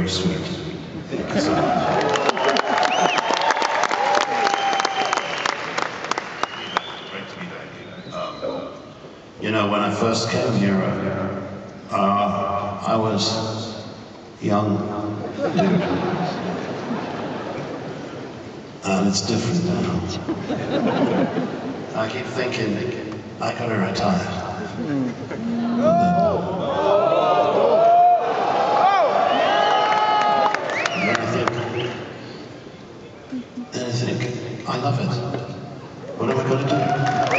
very sweet. Thank you so much. Great to be back. You know, when I first came here, I was young. And it's different now. I keep thinking, I gotta retire. And I think, I love it. What am I gonna do?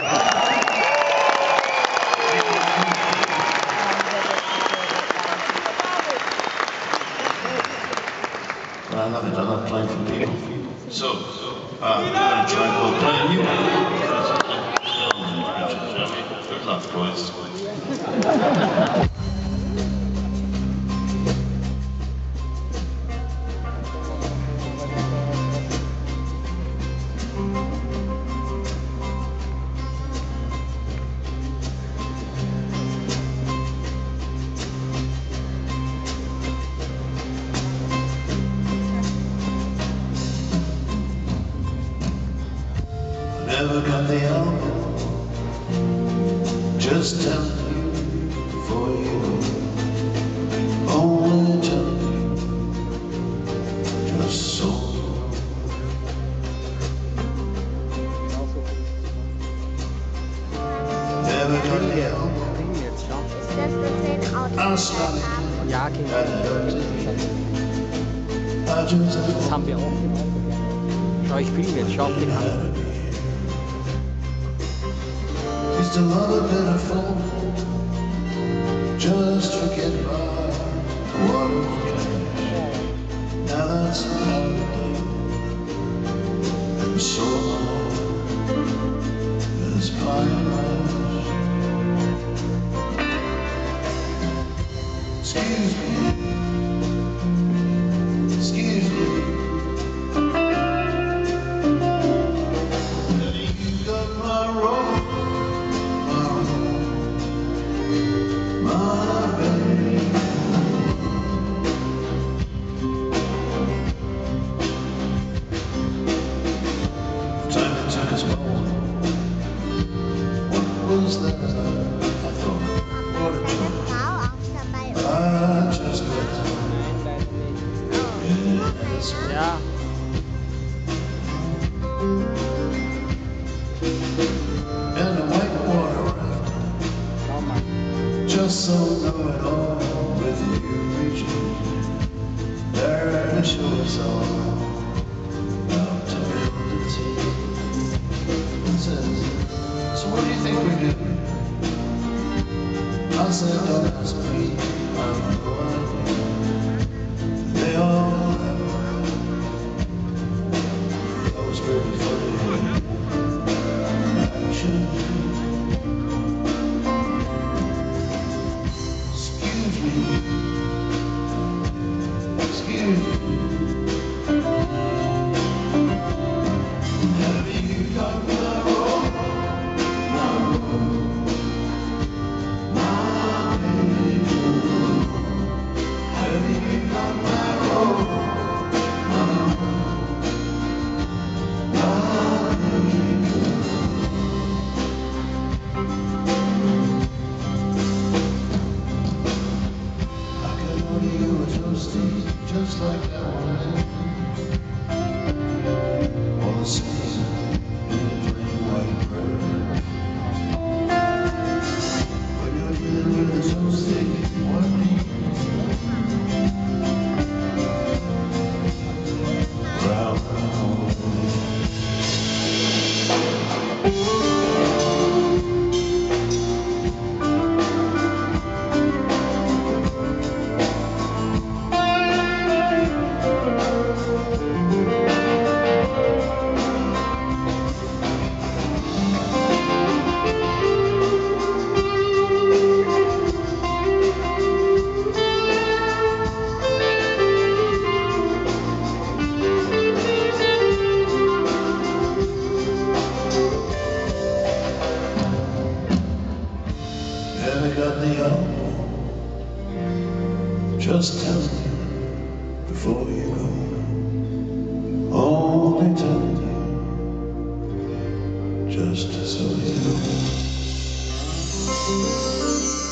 But I love it. I love playing for people. So, we're going to try and we'll play a new one. Good luck, boys. Never got the album, just tell you before you go. Only tell you, just so. Never got the album, I'll stop it. Ja, das haben wir auch. Schau, ich filme jetzt, schau auf den an. It's a love pitiful, just forget about what now that's holiday, and so is pine. Excuse me, excuse me. You got my rope. What was that? I thought, what a joke. I just got Ja. and a white water raft, just so know it all with you reaching there to show us all how to build a team. It says, so what do you think we do? I said, don't ask me, I have no idea. They all have. That was very funny. Action. Excuse me. Excuse me. Have you got my rope? Just like that one on the sea in a plain white bird. When you're dealing with a toasty one knee, round, never got the album, just tell me just so you know.